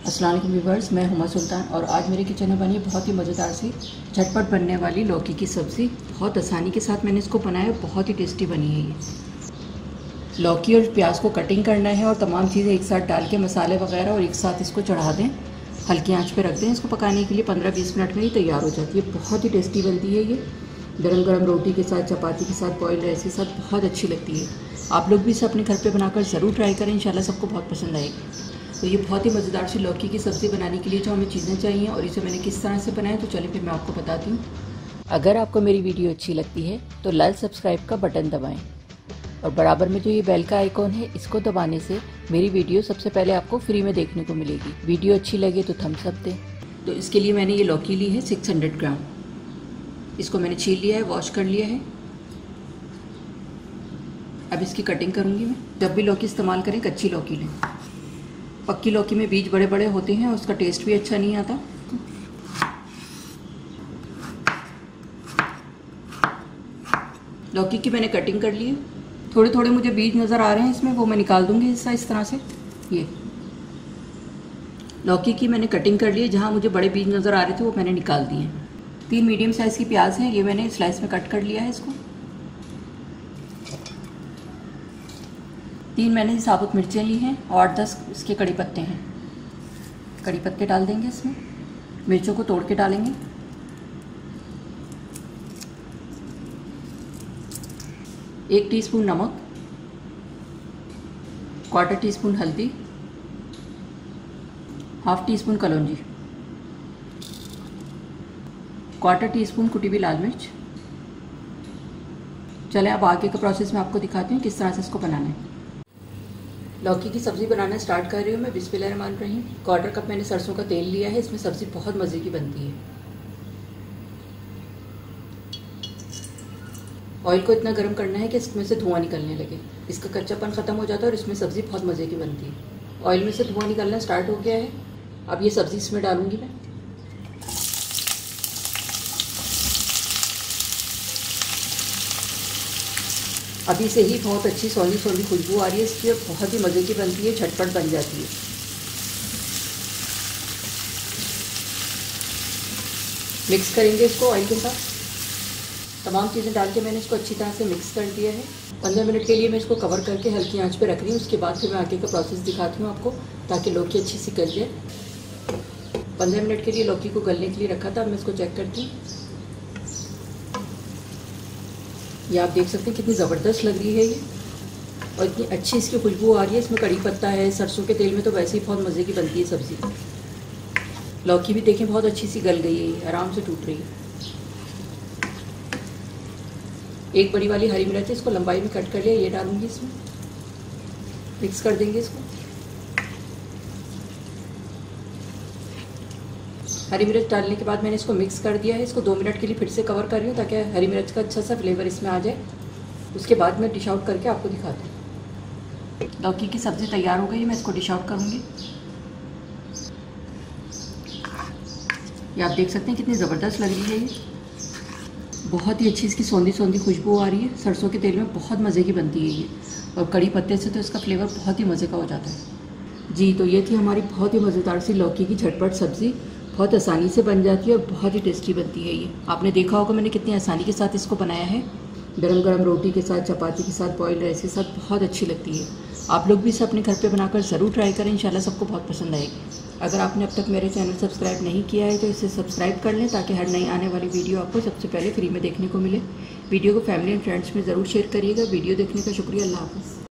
अस्सलाम वालेकुम व्यूअर्स, मैं हुमा सुल्तान और आज मेरे किचन में बनी है बहुत ही मज़ेदार सी झटपट बनने वाली लौकी की सब्ज़ी। बहुत आसानी के साथ मैंने इसको बनाया, बहुत ही टेस्टी बनी है ये। लौकी और प्याज को कटिंग करना है और तमाम चीज़ें एक साथ डाल के मसाले वगैरह और एक साथ इसको चढ़ा दें, हल्की आंच पे रख दें। इसको पकाने के लिए 15-20 मिनट में ही तैयार हो जाती है। बहुत ही टेस्टी बनती है ये, गरम गरम रोटी के साथ, चपाती के साथ, बॉइल्ड राइस के साथ बहुत अच्छी लगती है। आप लोग भी इसे अपने घर पे बनाकर ज़रूर ट्राई करें, इंशाल्लाह सबको बहुत पसंद आएगी। तो ये बहुत ही मज़ेदार सी लौकी की सब्ज़ी बनाने के लिए जो हमें चीज़ें चाहिए और इसे मैंने किस तरह से बनाया, तो चलिए फिर मैं आपको बताती हूँ। अगर आपको मेरी वीडियो अच्छी लगती है तो लाल सब्सक्राइब का बटन दबाएं और बराबर में जो ये बेल का आइकॉन है, इसको दबाने से मेरी वीडियो सबसे पहले आपको फ्री में देखने को मिलेगी। वीडियो अच्छी लगे तो थम्स अप दें। तो इसके लिए मैंने ये लौकी ली है 600 ग्राम। इसको मैंने छील लिया है, वॉश कर लिया है। अब इसकी कटिंग करूँगी मैं। जब भी लौकी इस्तेमाल करें कच्ची लौकी लें। पक्की लौकी में बीज बड़े बड़े होते हैं और उसका टेस्ट भी अच्छा नहीं आता। लौकी की मैंने कटिंग कर ली है। थोड़े थोड़े मुझे बीज नज़र आ रहे हैं इसमें, वो मैं निकाल दूंगी हिस्सा इस तरह से। ये लौकी की मैंने कटिंग कर ली है, जहाँ मुझे बड़े बीज नज़र आ रहे थे वो मैंने निकाल दिए। 3 मीडियम साइज़ की प्याज है, ये मैंने स्लाइस में कट कर लिया है इसको। 3 मैंने साबुत मिर्चें ली हैं और 10 इसके कड़ी पत्ते हैं। कड़ी पत्ते डाल देंगे इसमें, मिर्चों को तोड़ के डालेंगे। एक टीस्पून नमक, 1/4 टीस्पून हल्दी, 1/2 टीस्पून कलौंजी, 1/4 टीस्पून कुटी हुई लाल मिर्च। चलें अब आगे का प्रोसेस मैं आपको दिखाती हूँ किस तरह से इसको बनाना है। लौकी की सब्ज़ी बनाना स्टार्ट कर रही हूँ मैं। बिस्मिल्लाहिर्रहमानिर्रहीम। 1/4 कप मैंने सरसों का तेल लिया है। इसमें सब्ज़ी बहुत मज़े की बनती है। ऑयल को इतना गर्म करना है कि इसमें से धुआं निकलने लगे, इसका कच्चापन ख़त्म हो जाता है और इसमें सब्ज़ी बहुत मज़े की बनती है। ऑयल में से धुआं निकलना स्टार्ट हो गया है। अब ये सब्ज़ी इसमें डालूँगी मैं। अभी से ही बहुत अच्छी सौंधी सौंधी खुशबू आ रही है इसकी, बहुत ही मज़े की बनती है, झटपट बन जाती है। मिक्स करेंगे इसको ऑयल के साथ। तमाम चीज़ें डाल के मैंने इसको अच्छी तरह से मिक्स कर दिया है। 15 मिनट के लिए मैं इसको कवर करके हल्की आंच पे रख रही हूँ। उसके बाद फिर मैं आगे का प्रोसेस दिखाती हूँ आपको, ताकि लौकी अच्छी सी गल जाए। 15 मिनट के लिए लौकी को गलने के लिए रखा था। अब मैं इसको चेक करती हूँ। ये आप देख सकते हैं कितनी ज़बरदस्त लग रही है ये, और इतनी अच्छी इसकी खुशबू आ रही है। इसमें कड़ी पत्ता है, सरसों के तेल में तो वैसे ही बहुत मज़े की बनती है सब्ज़ी। लौकी भी देखें बहुत अच्छी सी गल गई है, आराम से टूट रही है। एक बड़ी वाली हरी मिर्च है, इसको लंबाई में कट कर लिया, ये डालूंगी इसमें। मिक्स कर देंगे इसको। हरी मिर्च डालने के बाद मैंने इसको मिक्स कर दिया है। इसको 2 मिनट के लिए फिर से कवर कर रही हूँ, ताकि हरी मिर्च का अच्छा सा फ्लेवर इसमें आ जाए। उसके बाद मैं डिश आउट करके आपको दिखाती हूँ। लौकी की सब्ज़ी तैयार हो गई, मैं इसको डिश आउट करूँगी। ये आप देख सकते हैं कितनी ज़बरदस्त लग रही है ये, बहुत ही अच्छी इसकी सौंधी सौंधी खुशबू आ रही है। सरसों के तेल में बहुत मज़े की बनती है ये, और कड़ी पत्ते से तो इसका फ्लेवर बहुत ही मज़े का हो जाता है जी। तो ये थी हमारी बहुत ही मज़ेदार सी लौकी की झटपट सब्ज़ी। बहुत आसानी से बन जाती है और बहुत ही टेस्टी बनती है ये। आपने देखा होगा मैंने कितनी आसानी के साथ इसको बनाया है। गरम गरम रोटी के साथ, चपाती के साथ, बॉइल्ड राइस के साथ बहुत अच्छी लगती है। आप लोग भी इसे अपने घर पे बनाकर ज़रूर ट्राई करें, इंशाल्लाह सबको बहुत पसंद आएगी। अगर आपने अब तक मेरे चैनल सब्सक्राइब नहीं किया है तो इसे सब्सक्राइब कर लें, ताकि हर नई आने वाली वीडियो आपको सबसे पहले फ्री में देखने को मिले। वीडियो को फैमिली एंड फ्रेंड्स में ज़रूर शेयर करिएगा। वीडियो देखने का शुक्रिया। अल्लाह हाफ़िज़।